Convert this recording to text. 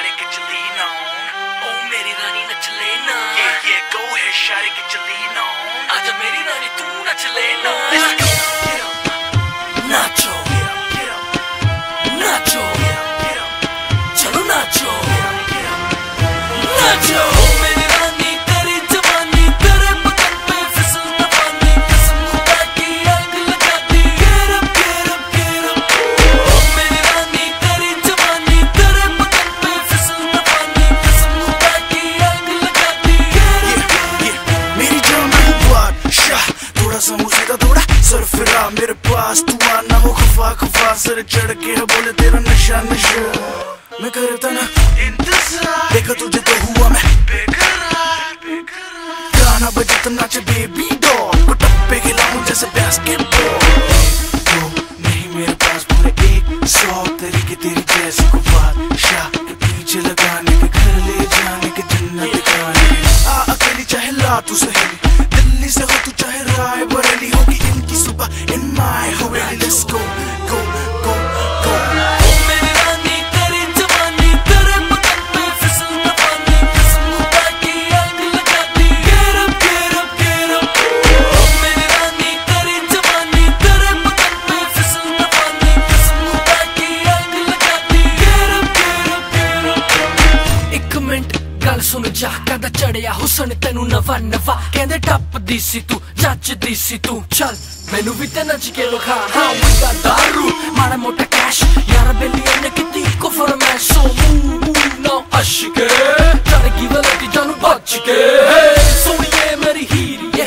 shawty get your lean on oh मेरी रानी नच लेना yeah yeah go ahead shawty get your lean on आजा मेरी रानी तू नच लेना let's go get up nacho nacho चलो nacho nacho oh मेरी रानी तेरी जवानी तेरे बदन पे फिसलता पानी कसम खुदा की आग लगाती get up oh मेरी रानी तेरी जवानी तेरे बदन पे फिसलता पानी कसम खुदा की आग लगाती get up मेरी जान में बादशाह थोड़ा सा मुझे थोड़ा सरफरा मेरे पास तू आना हो खफा खफा सर चढ़ के है बोले तेरा नशा नशा मैं करता ना इंतजार देखा तुझे तो हुआ मैं बेकरार गाना बजे तो नाचे बेबी डॉल टप्पे खिलाऊं जैसे बास्केटबॉल तो नहीं मेरे पास पूरे 100 तरीके तेरी जैसी को बादशाह के पीछे लगाने के घर ले जाने के जन्नत दिखाने आ अकेली चाहे ला तू सहेली दिल्ली से हो तू चाहे राय बरेली होगी इनकी सुबह in my haveli let's go go go go oh मेरी रानी तेरी जवानी तेरे बदन पे फिसलता पानी कसम खुदा की आग लगाती get up oh मेरी रानी तेरी जवानी तेरे बदन पे फिसलता पानी कसम खुदा की आग लगाती get up एक मिनट गल सुन जा कदा चढ़िया हुसन तेनू नवा नवा कहंदे टप्पदी सी तू जचदी सी तू चल मैनू भी ते नच के विखा हाँ विदा दारू माड़ा मोटा कैश यार बेलिया ने किती को फरमाइश सो मूव ना अशके चढ़ की वलती जानू बच के सोनिए मेरी हीरी